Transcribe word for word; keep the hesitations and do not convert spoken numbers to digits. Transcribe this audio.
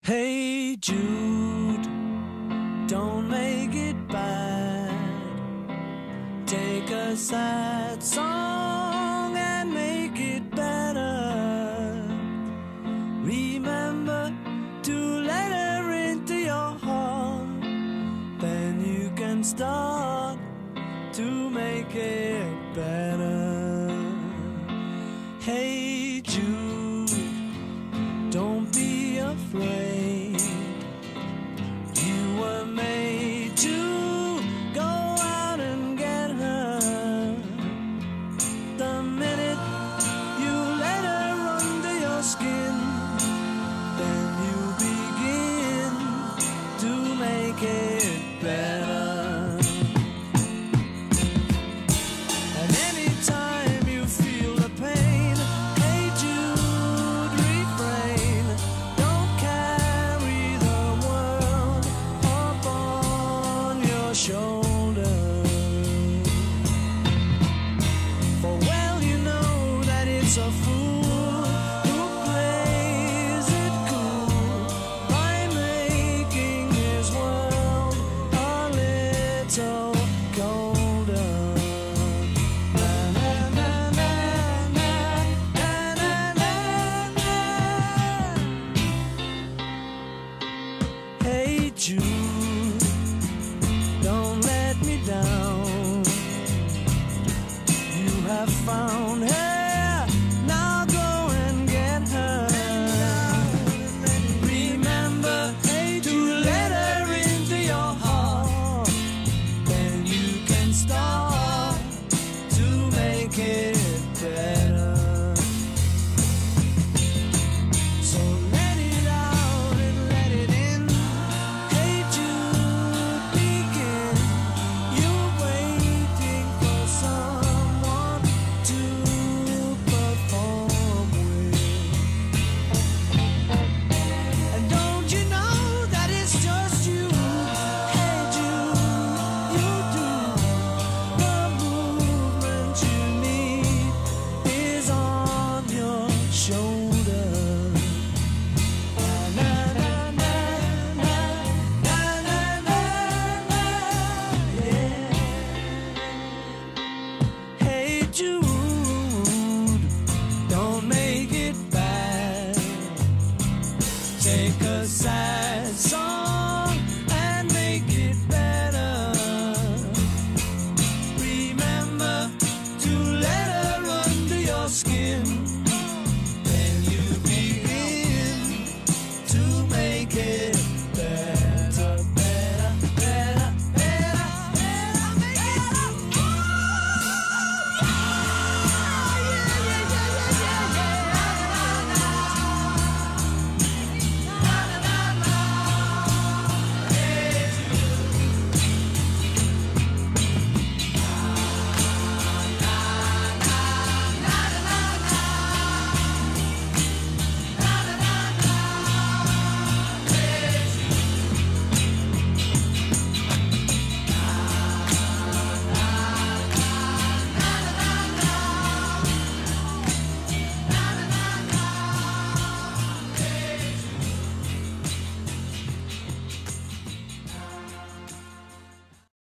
Hey Jude, don't make it bad. Take a sad song and make it better. Remember to let her into your heart. Then you can start to make it better. Hey Jude, don't be afraid. You were made to go out and get her. The minute you let her under your skin, then you begin to make it better. And anytime you feel the pain, hey Jude, refrain. Don't carry the world up on your shoulder. For well you know that it's a fool who plays it cool by making his world a little colder. Na, na, na, na, na, na, na, na, na. Hey Jude, don't let me down. You have found her, now go and get her. Remember to let her into your heart. Then you can start to make it better. So let it out and let it in. Hey Jude, begin. You're waiting for someone to perform with. And don't you know that it's just you? Hey Jude, you do. The movement you need is on your shoulder. Na, na, na, na, na, na, na, na, yeah. Hey Jude, don't make it bad. Take a sad